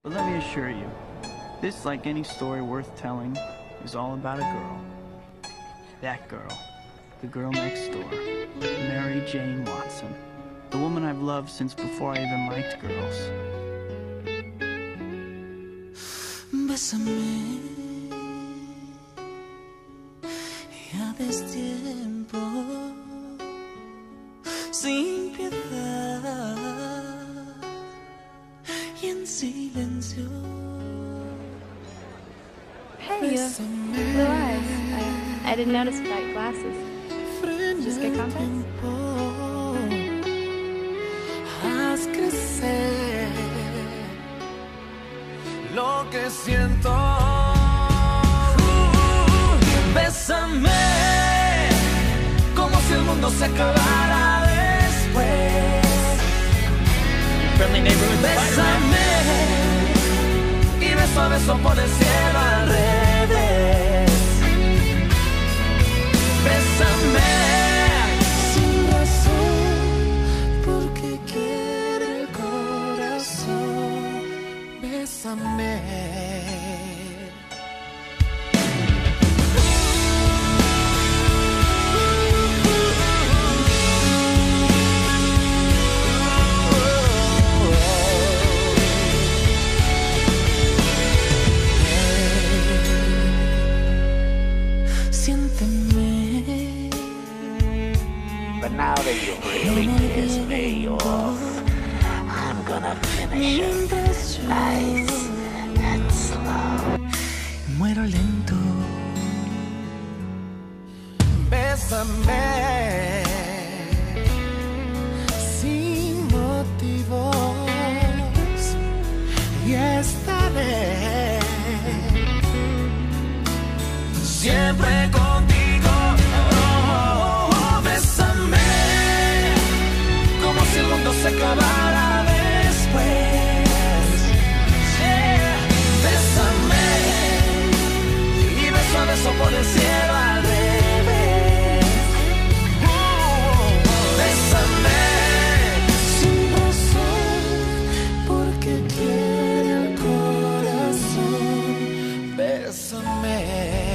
But let me assure you, this, like any story worth telling, is all about a girl. That girl. The girl next door. Mary Jane Watson. The woman I've loved since before I even liked girls. Bésame, ya destiempo, sin piedad y en silencio. Hey, you have blue eyes. I didn't notice without glasses. Just get confidence. Haz crecer lo que siento. Bésame como si el mundo se acabara después. Friendly neighborhood Bésame y beso a beso por el cielo al revés. Bésame sin razón porque quiere el corazón. Bésame. But now that you've really pissed me off, I'm gonna finish it nice and slow. Muero lento. Bésame sin motivos y estaré siempre contigo. Si el mundo se acabara después, bésame y beso a beso por el cielo al revés. Bésame sin razón porque quiere el corazón. Bésame.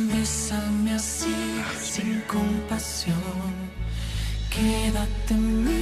Bésame así, sin compasión. Quédate en mí.